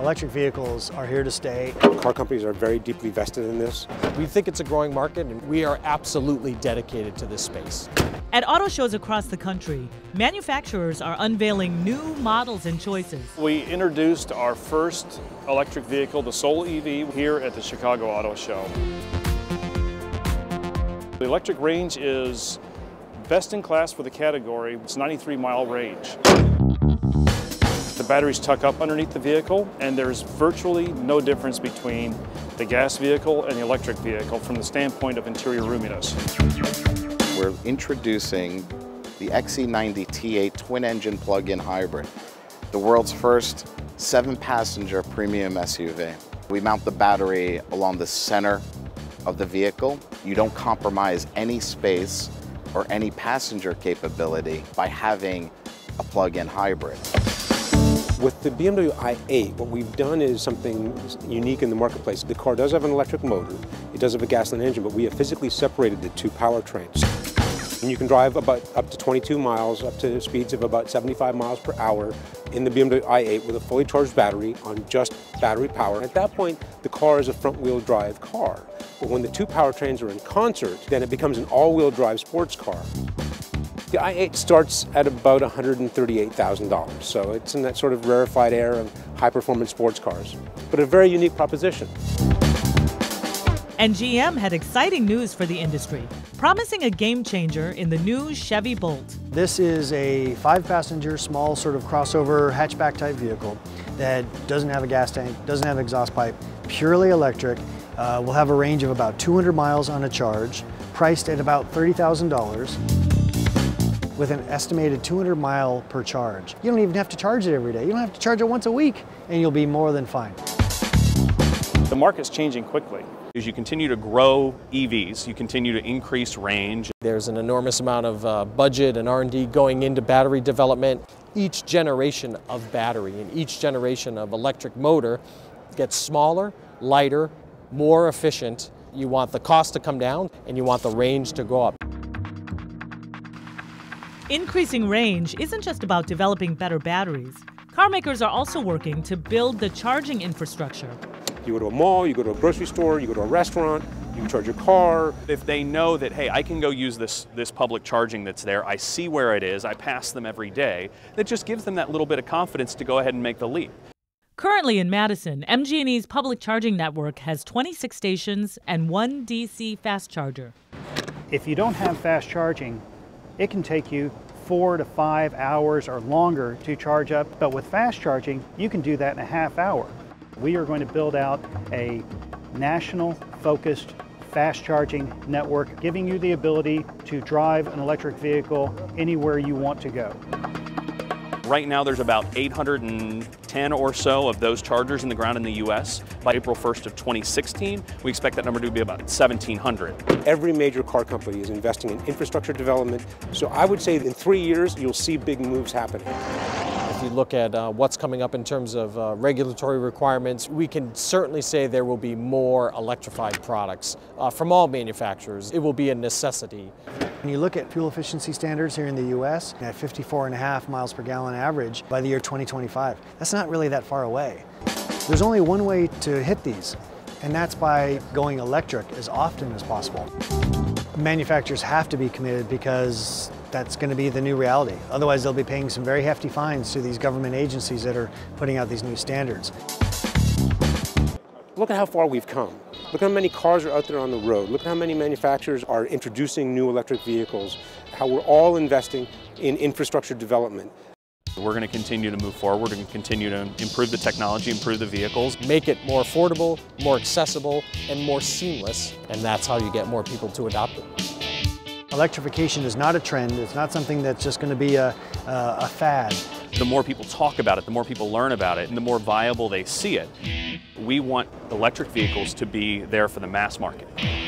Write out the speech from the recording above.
Electric vehicles are here to stay. Car companies are very deeply vested in this. We think it's a growing market, and we are absolutely dedicated to this space. At auto shows across the country, manufacturers are unveiling new models and choices. We introduced our first electric vehicle, the Soul EV, here at the Chicago Auto Show. The electric range is best in class for the category. It's 93-mile range. The batteries tuck up underneath the vehicle, and there's virtually no difference between the gas vehicle and the electric vehicle from the standpoint of interior roominess. We're introducing the XC90 T8 twin-engine plug-in hybrid, the world's first 7-passenger premium SUV. We mount the battery along the center of the vehicle. You don't compromise any space or any passenger capability by having a plug-in hybrid. With the BMW i8, what we've done is something unique in the marketplace. The car does have an electric motor, it does have a gasoline engine, but we have physically separated the two powertrains. And you can drive about up to 22 miles, up to speeds of about 75 miles per hour in the BMW i8 with a fully charged battery on just battery power. At that point, the car is a front-wheel drive car. But when the two powertrains are in concert, then it becomes an all-wheel drive sports car. The i8 starts at about $138,000, so it's in that sort of rarefied air of high-performance sports cars, but a very unique proposition. And GM had exciting news for the industry, promising a game changer in the new Chevy Volt. This is a 5-passenger, small sort of crossover hatchback type vehicle that doesn't have a gas tank, doesn't have exhaust pipe, purely electric. Will have a range of about 200 miles on a charge, priced at about $30,000. With an estimated 200 mile per charge. You don't even have to charge it every day. You don't have to charge it once a week, and you'll be more than fine. The market's changing quickly. As you continue to grow EVs, you continue to increase range. There's an enormous amount of budget and R&D going into battery development. Each generation of battery and each generation of electric motor gets smaller, lighter, more efficient. You want the cost to come down, and you want the range to go up. Increasing range isn't just about developing better batteries. Car makers are also working to build the charging infrastructure. You go to a mall, you go to a grocery store, you go to a restaurant, you can charge your car. If they know that, hey, I can go use this public charging that's there, I see where it is, I pass them every day, that just gives them that little bit of confidence to go ahead and make the leap. Currently in Madison, MG&E's public charging network has 26 stations and 1 DC fast charger. If you don't have fast charging, it can take you 4 to 5 hours or longer to charge up, but with fast charging, you can do that in a half hour. We are going to build out a national focused fast charging network, giving you the ability to drive an electric vehicle anywhere you want to go. Right now there's about 810 or so of those chargers in the ground in the US. By April 1st of 2016, we expect that number to be about 1,700. Every major car company is investing in infrastructure development, so I would say in 3 years you'll see big moves happening. If you look at what's coming up in terms of regulatory requirements, we can certainly say there will be more electrified products from all manufacturers. It will be a necessity. When you look at fuel efficiency standards here in the US, at 54.5 miles per gallon average by the year 2025, that's not really that far away. There's only one way to hit these, and that's by going electric as often as possible. Manufacturers have to be committed because that's going to be the new reality. Otherwise, they'll be paying some very hefty fines to these government agencies that are putting out these new standards. Look at how far we've come. Look how many cars are out there on the road. Look at how many manufacturers are introducing new electric vehicles, how we're all investing in infrastructure development. We're going to continue to move forward and continue to improve the technology, improve the vehicles. Make it more affordable, more accessible, and more seamless, and that's how you get more people to adopt it. Electrification is not a trend. It's not something that's just going to be a fad. The more people talk about it, the more people learn about it, and the more viable they see it. We want electric vehicles to be there for the mass market.